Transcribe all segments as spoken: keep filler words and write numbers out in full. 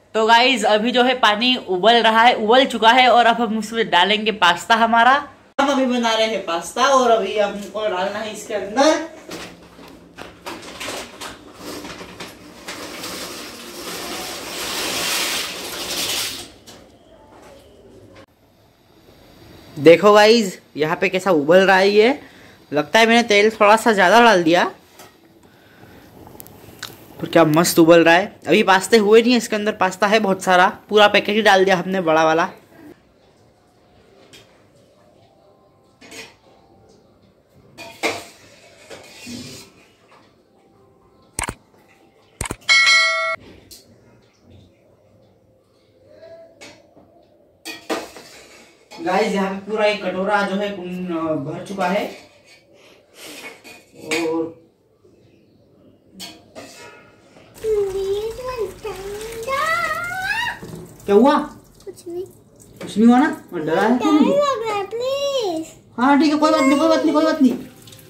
तो गाइज अभी जो है पानी उबल रहा है, उबल चुका है और अब हम उसमें डालेंगे पास्ता हमारा। हम अभी बना रहे हैं पास्ता और अभी हमको डालना है इसके अंदर देखो गाइज यहाँ पे कैसा उबल रहा है। ये लगता है मैंने तेल थोड़ा सा ज़्यादा डाल दिया, पर क्या मस्त उबल रहा है। अभी पास्ते हुए नहीं है, इसके अंदर पास्ता है बहुत सारा, पूरा पैकेट ही डाल दिया हमने बड़ा वाला। गाइस यहाँ पे पूरा एक कटोरा जो है भर चुका है। और क्या हुआ? कुछ नहीं कुछ नहीं हुआ ना? डरा है क्या? लग रहा है प्लीज। हाँ ठीक है, कोई बात नहीं, कोई बात नहीं, कोई बात नहीं।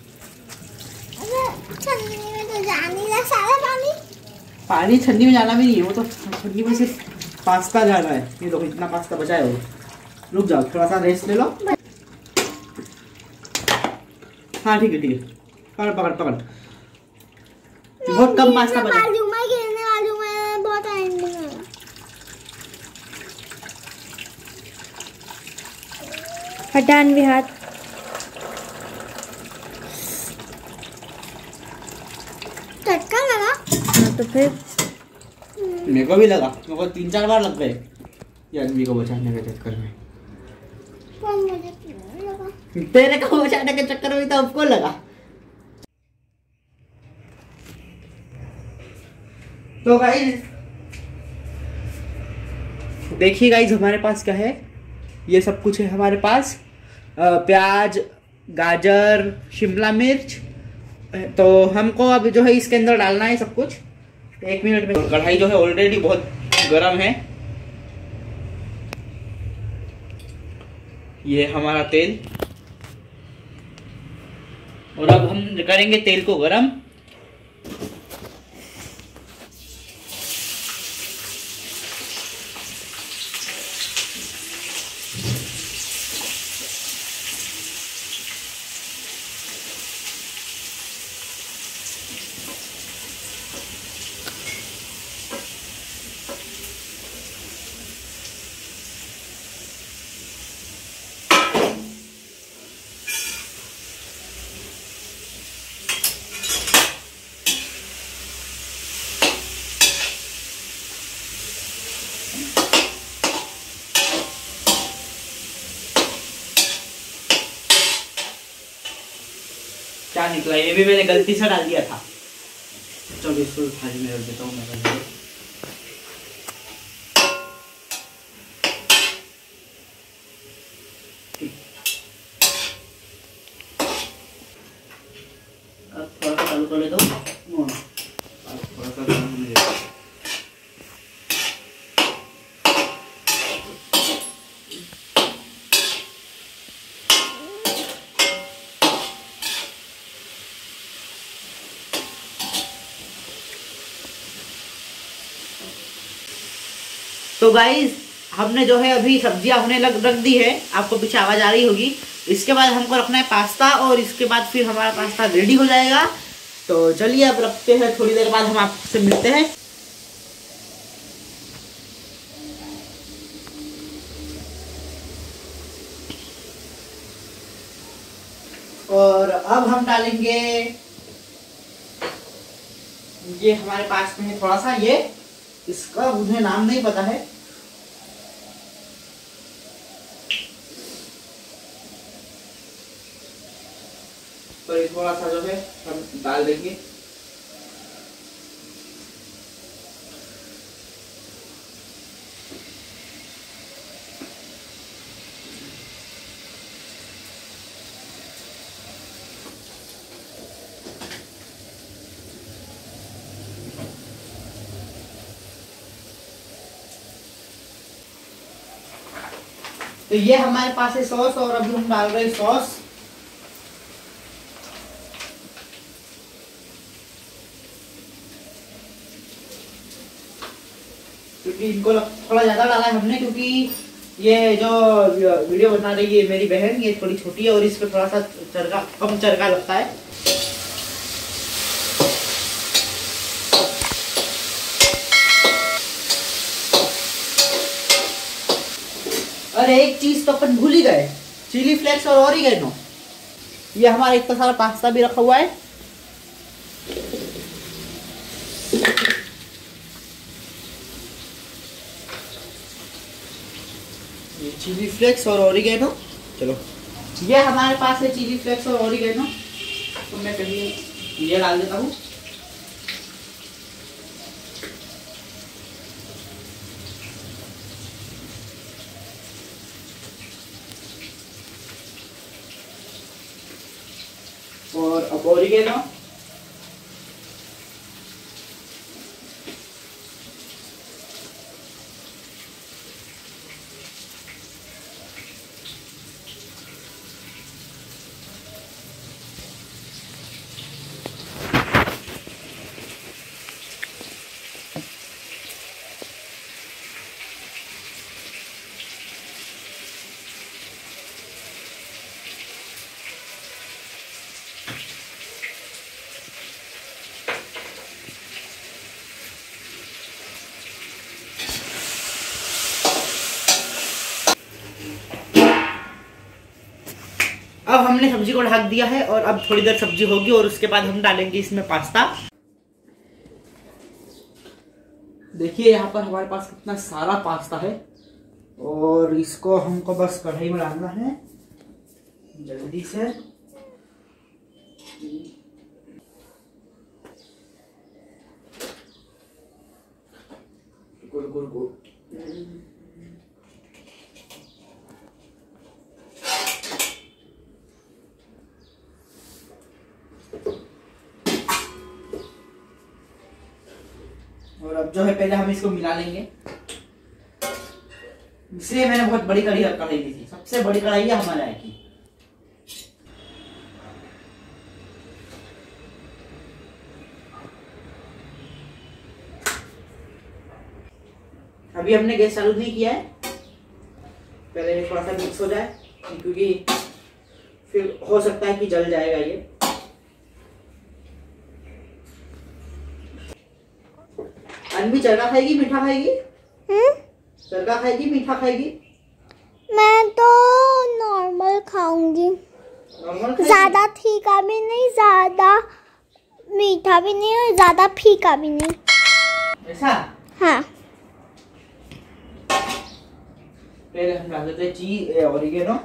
अरे ठंडी में तो जा नहीं रहा सारा पानी। पानी ठंडी में जाना भी नहीं है, वो तो ठंडी में सिर्फ पास्ता जाना है। ये देखो इतना पास्ता बचा है। वो रुक जाओ, थोड़ा सा रेस्ट ले लो। हाँ ठीक है ठीक है, पकड़ पकड़ पकड़। बहुत कम पास्ता बचा। बाजू में गिरने वाली मैं बहुत एंडिंग है। हटान भी हाथ चटका लगा। हाँ तो फिर मेरे को भी लगा, मेरे को तीन चार बार लग गए ये आदमी को बचाने के चक्कर में। पर मुझे क्यों लगा? तेरे को बचाने के चक्कर में तो आपको लगा। तो गाइस देखिए गाइस हमारे पास क्या है, ये सब कुछ है हमारे पास। प्याज, गाजर, शिमला मिर्च। तो हमको अब जो है इसके अंदर डालना है सब कुछ। एक मिनट में। कढ़ाई जो है ऑलरेडी बहुत गर्म है। ये हमारा तेल, और अब हम करेंगे तेल को गरम। क्या निकला? ये भी मैंने गलती से डाल दिया था। चलो इसको थाली में रख देता हूँ मैं। अब थोड़ा सा चालू कर ले दो। थोड़ा सा गर्म होने दो। तो गाइज हमने जो है अभी सब्जियां होने लग रख दी है, आपको पीछे आवाज आ रही होगी। इसके बाद हमको रखना है पास्ता, और इसके बाद फिर हमारा पास्ता रेडी हो जाएगा। तो चलिए अब रखते हैं, थोड़ी देर बाद हम आपसे मिलते हैं। और अब हम डालेंगे, ये हमारे पास में है थोड़ा सा, ये इसका मुझे नाम नहीं पता है। तो ये थोड़ा सा जो है हम डाल देंगे। तो ये हमारे पास है सॉस, और अभी हम डाल रहे हैं सॉस। क्योंकि इनको थोड़ा ज़्यादा डाला है हमने, क्योंकि ये जो वीडियो बना रही है मेरी बहन, ये थोड़ी छोटी है और इस पर थोड़ा सा चरका कम चरका लगता है। और एक चीज तो अपन भूल ही गए, चिली फ्लेक्स और ऑरिगेनो। ये हमारा इतना सारा पास्ता भी रखा हुआ है। ये चिली फ्लेक्स और ऑरिगेनो, चलो ये हमारे पास है चिली फ्लेक्स और ऑरिगेनो। तो मैं कहीं ये डाल देता हूँ। और अब ऑरिगेनो, अब हमने सब्जी को ढक दिया है और अब थोड़ी देर सब्जी होगी और उसके बाद हम डालेंगे इसमें पास्ता। देखिए यहाँ पर हमारे पास कितना सारा पास्ता है और इसको हमको बस कढ़ाई में डालना है जल्दी से। गुड़ गुड़ गुड़ और अब जो है पहले हम इसको मिला लेंगे। इसलिए मैंने बहुत बड़ी कढ़ाई कढ़ाई दी थी, सबसे बड़ी कढ़ाई है हमारे यहाँ की। अभी हमने गैस चालू नहीं किया है, पहले थोड़ा सा मिक्स हो जाए क्योंकि फिर हो सकता है कि जल जाएगा ये। अनवी चरका खाएगी मीठा खाएगी? हम्म चरका खाएगी मीठा खाएगी? मैं तो नॉर्मल खाऊंगी। नॉर्मल खाएगी? ज्यादा तीखा भी नहीं, ज्यादा मीठा भी नहीं और ज्यादा फीका भी नहीं। ऐसा? हाँ। पहले हम डाल देते हैं चीज ऑरिगेनो।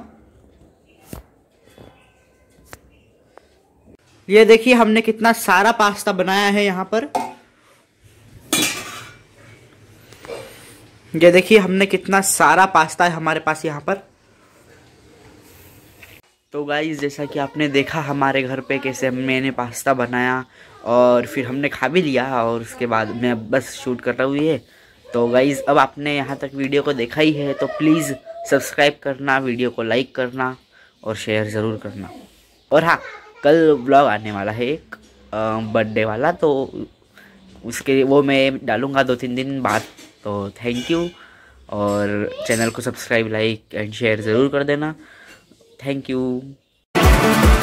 ये देखिए हमने कितना सारा पास्ता बनाया है यहाँ पर। ये देखिए हमने कितना सारा पास्ता है हमारे पास यहाँ पर। तो गाइस जैसा कि आपने देखा हमारे घर पे कैसे मैंने पास्ता बनाया और फिर हमने खा भी लिया और उसके बाद मैं बस शूट कर रहा हूँ ये। तो गाइस अब आपने यहाँ तक वीडियो को देखा ही है तो प्लीज़ सब्सक्राइब करना, वीडियो को लाइक करना और शेयर ज़रूर करना। और हाँ, कल व्लॉग आने वाला है एक बर्थडे वाला, तो उसके वो मैं डालूँगा दो तीन दिन बाद। तो थैंक यू और चैनल को सब्सक्राइब, लाइक एंड शेयर ज़रूर कर देना। Thank you.